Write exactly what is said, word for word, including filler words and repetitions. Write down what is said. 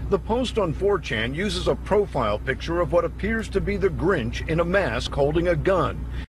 The post on four chan uses a profile picture of what appears to be the Grinch in a mask holding a gun.